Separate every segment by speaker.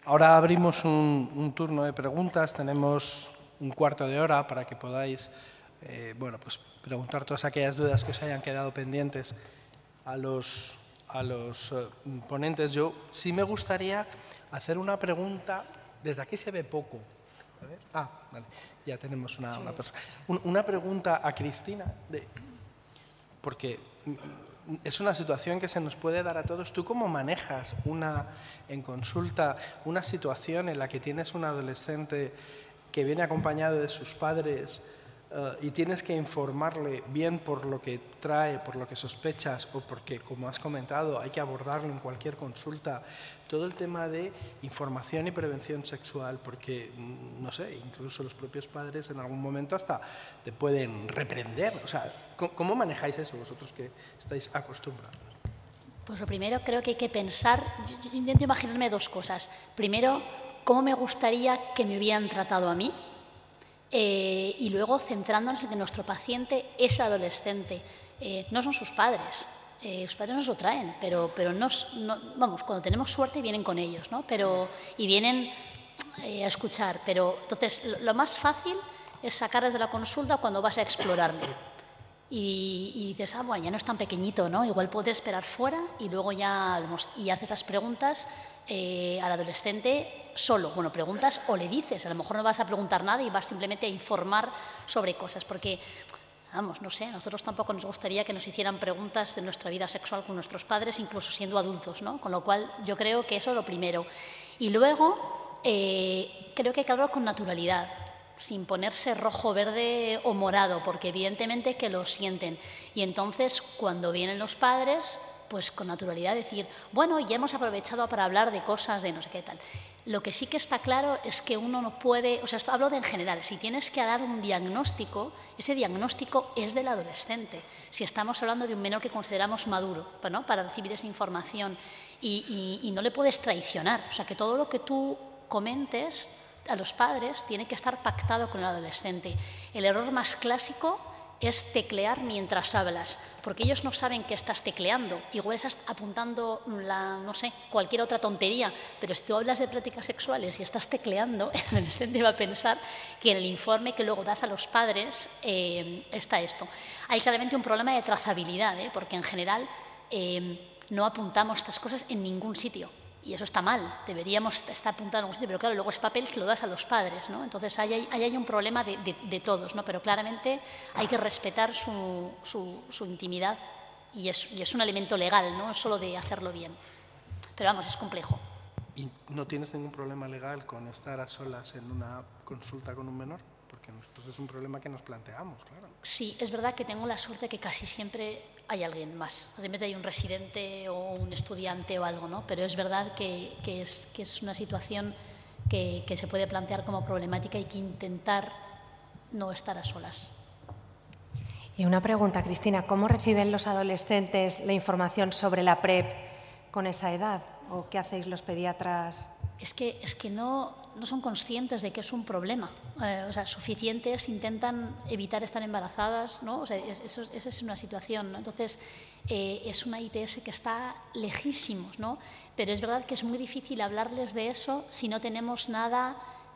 Speaker 1: Ahora abrimos un turno de preguntas. Tenemos un cuarto de hora para que podáis pues preguntar todas aquellas dudas que os hayan quedado pendientes a los ponentes. Yo sí me gustaría hacer una pregunta. Desde aquí se ve poco. A ver. Vale. Ya tenemos una persona. Una pregunta a Cristina, porque es una situación que se nos puede dar a todos. ¿Tú cómo manejas en consulta una situación en la que tienes un adolescente que viene acompañado de sus padres y tienes que informarle bien por lo que trae, por lo que sospechas o porque, como has comentado, hay que abordarlo en cualquier consulta? Todo el tema de información y prevención sexual, porque, no sé, incluso los propios padres en algún momento hasta te pueden reprender. O sea, ¿cómo manejáis eso vosotros que estáis acostumbrados?
Speaker 2: Pues lo primero, creo que hay que pensar, yo intento imaginarme dos cosas. Primero, cómo me gustaría que me hubieran tratado a mí, y luego centrándonos en que nuestro paciente es adolescente, no son sus padres. Sus padres nos lo traen, pero vamos, cuando tenemos suerte vienen con ellos, ¿no? Y vienen a escuchar. Pero entonces, lo más fácil es sacarles de la consulta cuando vas a explorarle. Y dices, bueno, ya no es tan pequeñito, ¿no? Igual puedes esperar fuera y luego ya hablamos. Y haces las preguntas al adolescente solo. Bueno, preguntas o le dices. A lo mejor no vas a preguntar nada y vas simplemente a informar sobre cosas. Porque, vamos, no sé, a nosotros tampoco nos gustaría que nos hicieran preguntas de nuestra vida sexual con nuestros padres, incluso siendo adultos, ¿no? Con lo cual, yo creo que eso es lo primero. Y luego, creo que hay que hablar con naturalidad, sin ponerse rojo, verde o morado, porque evidentemente que lo sienten. Y entonces, cuando vienen los padres, pues con naturalidad decir, bueno, ya hemos aprovechado para hablar de cosas de no sé qué tal. Lo que sí que está claro es que uno no puede, o sea, esto hablo de en general, si tienes que dar un diagnóstico, ese diagnóstico es del adolescente. Si estamos hablando de un menor que consideramos maduro, ¿no?, para recibir esa información, y no le puedes traicionar. O sea, que todo lo que tú comentes a los padres tiene que estar pactado con el adolescente. El error más clásico es teclear mientras hablas, porque ellos no saben que estás tecleando. Igual estás apuntando, no sé, cualquier otra tontería, pero si tú hablas de prácticas sexuales y estás tecleando, el adolescente va a pensar que en el informe que luego das a los padres está esto. Hay claramente un problema de trazabilidad, porque en general no apuntamos estas cosas en ningún sitio. Y eso está mal, deberíamos estar apuntando en algún sitio, pero claro, luego ese papel se lo das a los padres, ¿no? Entonces ahí hay un problema de todos, ¿no? Pero claramente hay que respetar su intimidad y es un elemento legal, no es solo de hacerlo bien. Pero vamos, es complejo.
Speaker 1: ¿Y no tienes ningún problema legal con estar a solas en una consulta con un menor? Porque nosotros es un problema que nos planteamos, claro.
Speaker 2: Sí, es verdad que tengo la suerte que casi siempre hay alguien más. Siempre hay un residente o un estudiante o algo, ¿no? Pero es verdad que es una situación que se puede plantear como problemática y que intentar no estar a solas.
Speaker 3: Y una pregunta, Cristina, ¿cómo reciben los adolescentes la información sobre la PrEP con esa edad? ¿O qué hacéis los pediatras?
Speaker 2: Es que no son conscientes de que es un problema. O sea, suficientes intentan evitar estar embarazadas, ¿no? O sea, esa es una situación, ¿no? Entonces, es una ITS que está lejísimos, ¿no? Pero es verdad que es muy difícil hablarles de eso si no tenemos nada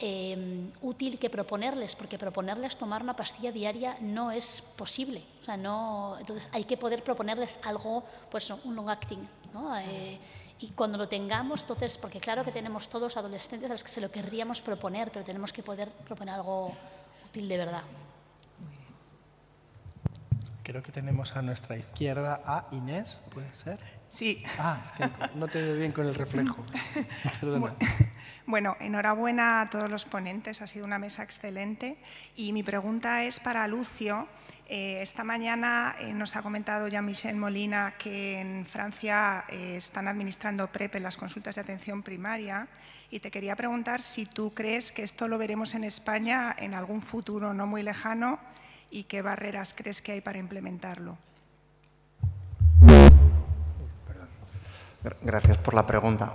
Speaker 2: útil que proponerles, porque proponerles tomar una pastilla diaria no es posible. O sea, no, entonces hay que poder proponerles algo, pues un long-acting, ¿no? Y cuando lo tengamos, entonces, porque claro que tenemos todos adolescentes a los que se lo querríamos proponer, pero tenemos que poder proponer algo útil de verdad.
Speaker 1: Creo que tenemos a nuestra izquierda a Inés, ¿puede ser?
Speaker 4: Sí.
Speaker 1: Es que no te veo bien con el reflejo. Perdona.
Speaker 4: Bueno, enhorabuena a todos los ponentes, ha sido una mesa excelente. Y mi pregunta es para Lucio. Esta mañana nos ha comentado Jean-Michel Molina que en Francia están administrando PrEP en las consultas de atención primaria, y te quería preguntar si tú crees que esto lo veremos en España en algún futuro no muy lejano y qué barreras crees que hay para implementarlo.
Speaker 5: Gracias por la pregunta.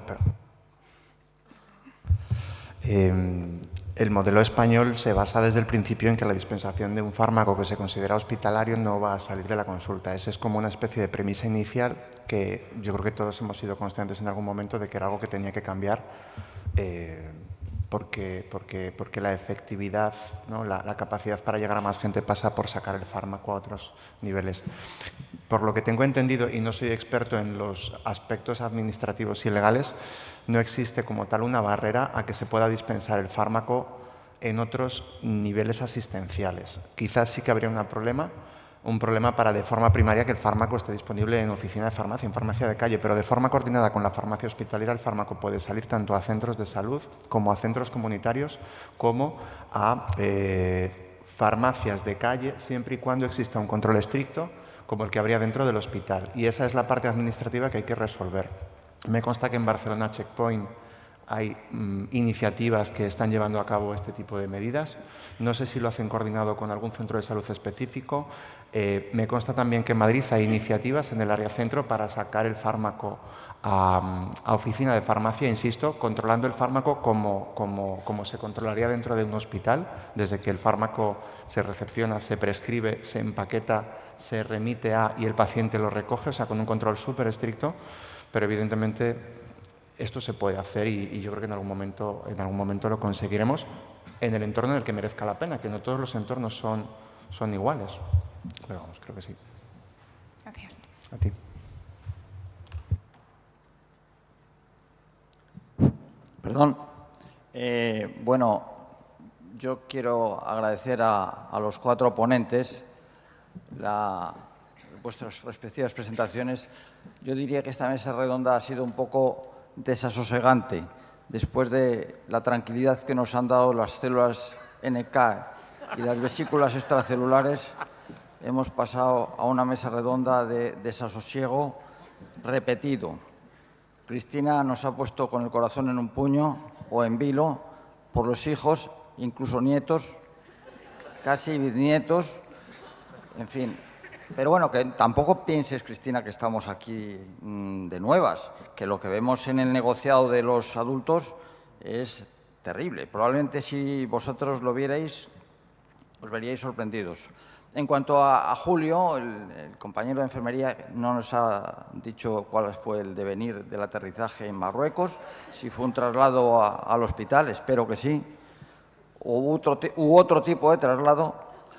Speaker 5: El modelo español se basa desde el principio en que la dispensación de un fármaco que se considera hospitalario no va a salir de la consulta. Esa es como una especie de premisa inicial que yo creo que todos hemos sido conscientes en algún momento de que era algo que tenía que cambiar porque la efectividad, ¿no? la capacidad para llegar a más gente pasa por sacar el fármaco a otros niveles. Por lo que tengo entendido, y no soy experto en los aspectos administrativos y legales, no existe como tal una barrera a que se pueda dispensar el fármaco en otros niveles asistenciales. Quizás sí que habría un problema para de forma primaria que el fármaco esté disponible en oficina de farmacia, en farmacia de calle, pero de forma coordinada con la farmacia hospitalaria el fármaco puede salir tanto a centros de salud como a centros comunitarios como a farmacias de calle, siempre y cuando exista un control estricto como el que habría dentro del hospital. Y esa es la parte administrativa que hay que resolver. Me consta que en Barcelona Checkpoint hay iniciativas que están llevando a cabo este tipo de medidas. No sé si lo hacen coordinado con algún centro de salud específico. Me consta también que en Madrid hay iniciativas en el área centro para sacar el fármaco a oficina de farmacia, insisto, controlando el fármaco como se controlaría dentro de un hospital, desde que el fármaco se recepciona, se prescribe, se empaqueta, se remite y el paciente lo recoge, o sea, con un control súper estricto, pero evidentemente esto se puede hacer y yo creo que en algún momento lo conseguiremos en el entorno en el que merezca la pena, que no todos los entornos son iguales. Pero vamos, creo que sí.
Speaker 4: Gracias.
Speaker 5: A ti.
Speaker 6: Perdón. Bueno, yo quiero agradecer a los 4 ponentes vuestras respectivas presentaciones. Yo diría que esta mesa redonda ha sido un poco desasosegante después de la tranquilidad que nos han dado las células NK y las vesículas extracelulares. Hemos pasado a una mesa redonda de desasosiego repetido. Cristina nos ha puesto con el corazón en un puño o en vilo por los hijos, incluso nietos, casi bisnietos, en fin. Pero bueno, que tampoco pienses, Cristina, que estamos aquí de nuevas, que lo que vemos en el negociado de los adultos es terrible. Probablemente si vosotros lo vierais, os veríais sorprendidos. En cuanto a Julio, el compañero de enfermería, no nos ha dicho cuál fue el devenir del aterrizaje en Marruecos, si fue un traslado al hospital, espero que sí, u otro tipo de traslado,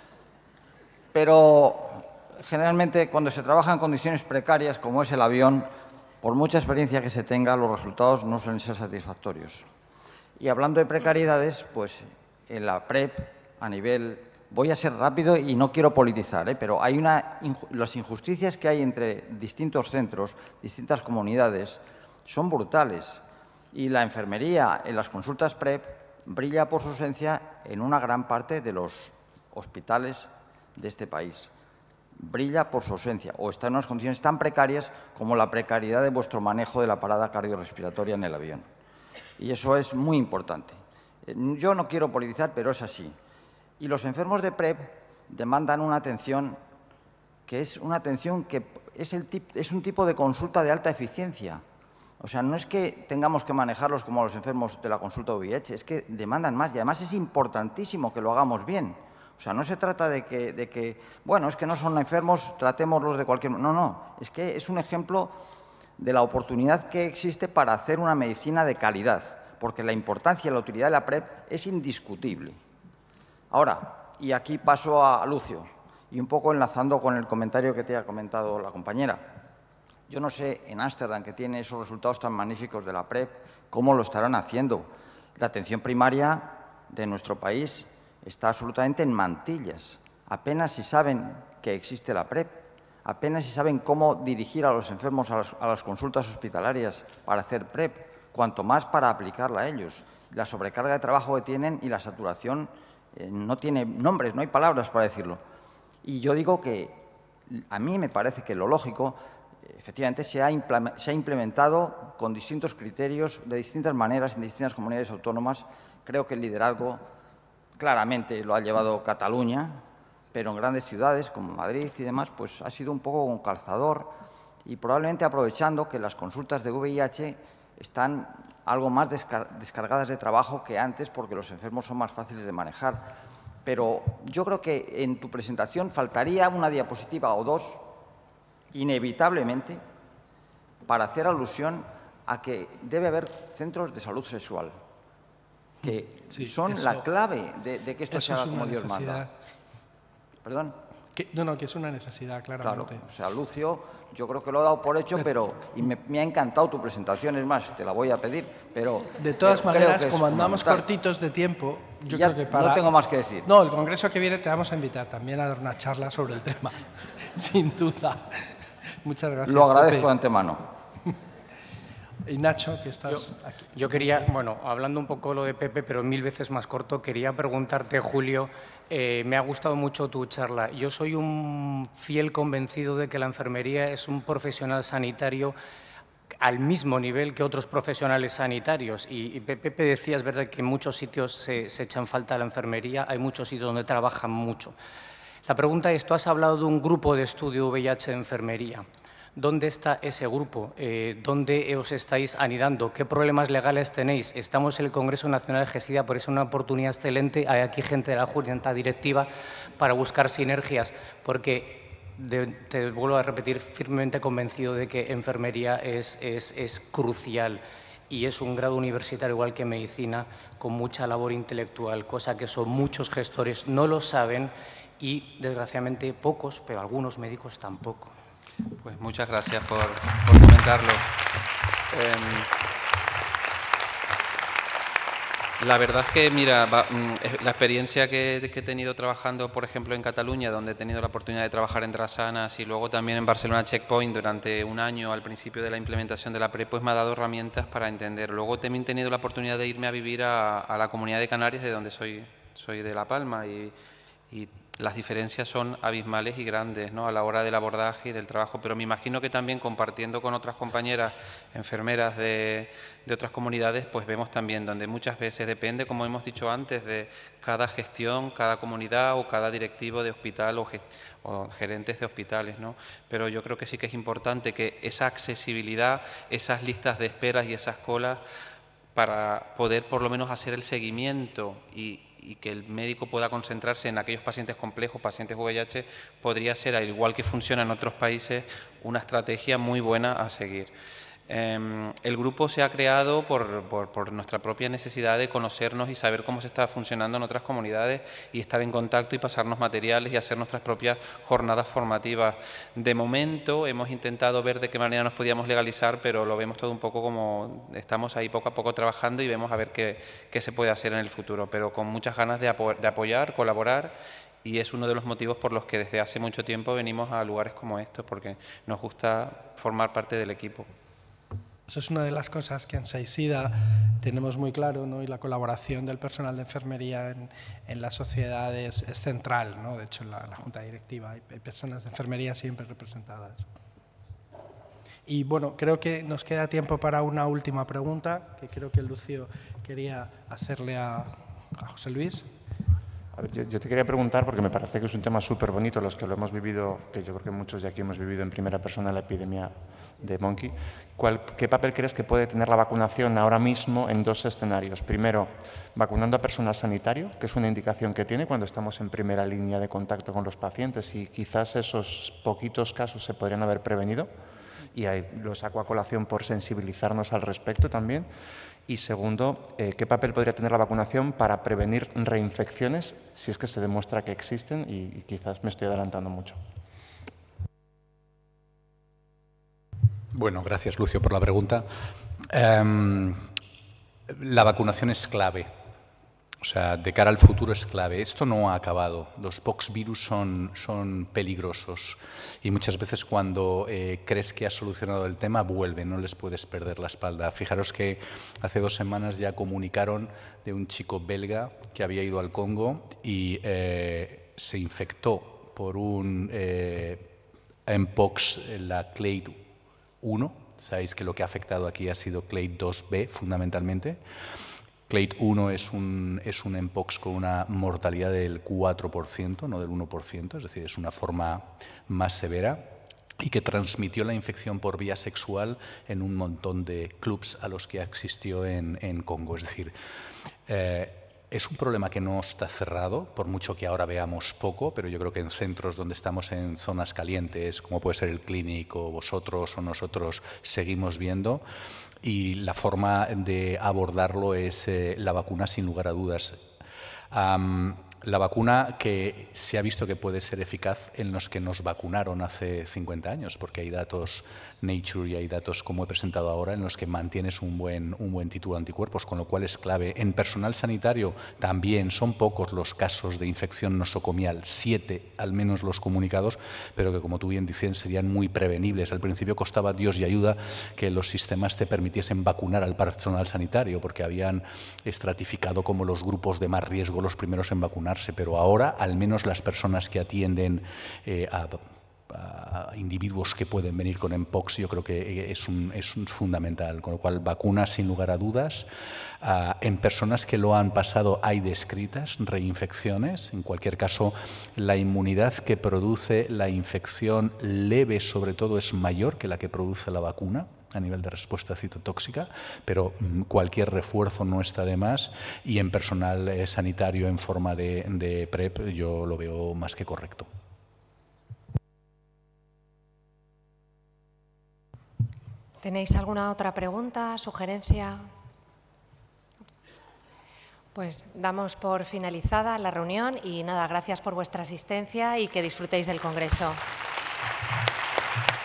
Speaker 6: pero generalmente cuando se trabaja en condiciones precarias, como es el avión, por mucha experiencia que se tenga, los resultados no suelen ser satisfactorios. Y hablando de precariedades, pues en la PrEP, a nivel... Voy a ser rápido y no quiero politizar, pero hay las injusticias que hay entre distintos centros, distintas comunidades, son brutales. Y la enfermería en las consultas PrEP brilla por su ausencia en una gran parte de los hospitales de este país. Brilla por su ausencia o está en unas condiciones tan precarias como la precariedad de vuestro manejo de la parada cardiorrespiratoria en el avión. Y eso es muy importante. Yo no quiero politizar, pero es así. Y los enfermos de PrEP demandan una atención que es una atención que es un tipo de consulta de alta eficiencia. O sea, no es que tengamos que manejarlos como los enfermos de la consulta VIH, es que demandan más y además es importantísimo que lo hagamos bien. O sea, no se trata de que bueno, es que no son enfermos, tratémoslos de cualquier... No, es que es un ejemplo de la oportunidad que existe para hacer una medicina de calidad, porque la importancia y la utilidad de la PrEP es indiscutible. Ahora, y aquí paso a Lucio, y un poco enlazando con el comentario que te ha comentado la compañera. Yo no sé, en Ámsterdam, que tiene esos resultados tan magníficos de la PrEP, cómo lo estarán haciendo. La atención primaria de nuestro país está absolutamente en mantillas. Apenas si saben que existe la PrEP, apenas si saben cómo dirigir a los enfermos a las consultas hospitalarias para hacer PrEP, cuanto más para aplicarla a ellos. La sobrecarga de trabajo que tienen y la saturación no tiene nombres, no hay palabras para decirlo. Y yo digo que a mí me parece que lo lógico, efectivamente, se ha implementado con distintos criterios, de distintas maneras, en distintas comunidades autónomas. Creo que el liderazgo claramente lo ha llevado Cataluña, pero en grandes ciudades como Madrid y demás, pues ha sido un poco un calzador y probablemente aprovechando que las consultas de VIH están algo más descargadas de trabajo que antes porque los enfermos son más fáciles de manejar. Pero yo creo que en tu presentación faltaría una diapositiva o dos, inevitablemente, para hacer alusión a que debe haber centros de salud sexual, que
Speaker 1: Sí,
Speaker 6: son
Speaker 1: eso-
Speaker 6: la clave de que esto se
Speaker 1: eso es
Speaker 6: haga como
Speaker 1: una
Speaker 6: Dios
Speaker 1: necesidad.
Speaker 6: manda. ¿Perdón?
Speaker 1: No, que es una necesidad,
Speaker 6: Claro,
Speaker 1: claramente.
Speaker 6: o sea, Lucio, yo creo que lo he dado por hecho, y me ha encantado tu presentación, es más, te la voy a pedir, pero
Speaker 1: De todas
Speaker 6: pero creo
Speaker 1: maneras,
Speaker 6: que es
Speaker 1: como andamos
Speaker 6: fundamental.
Speaker 1: cortitos de tiempo, yo
Speaker 6: Ya
Speaker 1: creo que para...
Speaker 6: no tengo más que decir.
Speaker 1: No, el congreso que viene te vamos a invitar también a dar una charla sobre el tema, sin duda. Muchas gracias.
Speaker 6: Lo agradezco
Speaker 1: Pepe.
Speaker 6: de antemano.
Speaker 1: Y Nacho, que estás aquí.
Speaker 7: Yo quería, bueno, hablando un poco lo de Pepe, pero 1000 veces más corto, quería preguntarte, Julio, me ha gustado mucho tu charla. Yo soy un fiel convencido de que la enfermería es un profesional sanitario al mismo nivel que otros profesionales sanitarios. Y Pepe decía, es verdad que en muchos sitios se echan falta la enfermería, hay muchos sitios donde trabajan mucho. La pregunta es, tú has hablado de un grupo de estudio VIH de enfermería. ¿Dónde está ese grupo? ¿Dónde os estáis anidando? ¿Qué problemas legales tenéis? Estamos en el Congreso Nacional de GESIDA, por eso es una oportunidad excelente. Hay aquí gente de la Junta Directiva para buscar sinergias, porque te vuelvo a repetir, firmemente convencido de que enfermería es crucial y es un grado universitario igual que medicina, con mucha labor intelectual, cosa que son muchos gestores no lo saben y, desgraciadamente, pocos, pero algunos médicos tampoco.
Speaker 8: Pues muchas gracias por comentarlo. La verdad es que, mira, la experiencia que he tenido trabajando, por ejemplo, en Cataluña, donde he tenido la oportunidad de trabajar en Drassanas y luego también en Barcelona Checkpoint durante un año al principio de la implementación de la PrEP, pues me ha dado herramientas para entender. Luego también he tenido la oportunidad de irme a vivir a la Comunidad de Canarias, de donde soy de La Palma, y las diferencias son abismales y grandes, ¿no?, a la hora del abordaje y del trabajo, pero me imagino que también compartiendo con otras compañeras enfermeras de otras comunidades, pues vemos también donde muchas veces depende, como hemos dicho antes, de cada gestión, cada comunidad o cada directivo de hospital o gerentes de hospitales, ¿no? Pero yo creo que sí que es importante que esa accesibilidad, esas listas de esperas y esas colas, para poder por lo menos hacer el seguimiento y que el médico pueda concentrarse en aquellos pacientes complejos, pacientes VIH, podría ser, al igual que funciona en otros países, una estrategia muy buena a seguir. El grupo se ha creado por nuestra propia necesidad de conocernos y saber cómo se está funcionando en otras comunidades y estar en contacto y pasarnos materiales y hacer nuestras propias jornadas formativas. De momento hemos intentado ver de qué manera nos podíamos legalizar, pero lo vemos todo un poco como estamos ahí poco a poco trabajando y vemos a ver qué se puede hacer en el futuro, pero con muchas ganas de apoyar, colaborar, y es uno de los motivos por los que desde hace mucho tiempo venimos a lugares como estos, porque nos gusta formar parte del equipo.
Speaker 1: Eso es una de las cosas que en SAISIDA tenemos muy claro, ¿no? Y la colaboración del personal de enfermería en las sociedades es central, ¿no? De hecho, en la Junta Directiva hay personas de enfermería siempre representadas. Y bueno, creo que nos queda tiempo para una última pregunta, que creo que Lucio quería hacerle a José Luis.
Speaker 5: A ver, yo te quería preguntar, porque me parece que es un tema súper bonito, los que lo hemos vivido, que yo creo que muchos de aquí hemos vivido en primera persona la epidemia de Monkey. ¿Qué papel crees que puede tener la vacunación ahora mismo en dos escenarios? Primero, vacunando a personal sanitario, que es una indicación que tiene cuando estamos en primera línea de contacto con los pacientes y quizás esos poquitos casos se podrían haber prevenido, y ahí lo saco a colación por sensibilizarnos al respecto también. Y segundo, ¿qué papel podría tener la vacunación para prevenir reinfecciones si es que se demuestra que existen? Y quizás me estoy adelantando mucho.
Speaker 9: Bueno, gracias, Lucio, por la pregunta. La vacunación es clave. O sea, de cara al futuro es clave. Esto no ha acabado. Los poxvirus son peligrosos y muchas veces cuando crees que has solucionado el tema, vuelven, no les puedes perder la espalda. Fijaros que hace 2 semanas ya comunicaron de un chico belga que había ido al Congo y se infectó por un mpox, la Clade 1. Sabéis que lo que ha afectado aquí ha sido Clade 2B fundamentalmente. Clade 1 es un mpox con una mortalidad del 4%, no del 1%, es decir, es una forma más severa y que transmitió la infección por vía sexual en un montón de clubs a los que asistió en Congo. Es decir, Es un problema que no está cerrado, por mucho que ahora veamos poco, pero yo creo que en centros donde estamos en zonas calientes, como puede ser el Clínico, vosotros o nosotros, seguimos viendo. Y la forma de abordarlo es la vacuna, sin lugar a dudas. La vacuna que se ha visto que puede ser eficaz en los que nos vacunaron hace 50 años, porque hay datos Nature y hay datos, como he presentado ahora, en los que mantienes un buen título de anticuerpos, con lo cual es clave. En personal sanitario también son pocos los casos de infección nosocomial, 7 al menos los comunicados, pero que, como tú bien dices, serían muy prevenibles. Al principio costaba Dios y ayuda que los sistemas te permitiesen vacunar al personal sanitario, porque habían estratificado como los grupos de más riesgo los primeros en vacunarse, pero ahora al menos las personas que atienden a individuos que pueden venir con Mpox, yo creo que es un fundamental, con lo cual vacunas sin lugar a dudas. En personas que lo han pasado hay descritas reinfecciones. En cualquier caso, la inmunidad que produce la infección leve, sobre todo, es mayor que la que produce la vacuna a nivel de respuesta citotóxica, pero cualquier refuerzo no está de más, y en personal sanitario en forma de PrEP yo lo veo más que correcto.
Speaker 3: ¿Tenéis alguna otra pregunta, sugerencia? Pues damos por finalizada la reunión y nada, gracias por vuestra asistencia y que disfrutéis del Congreso.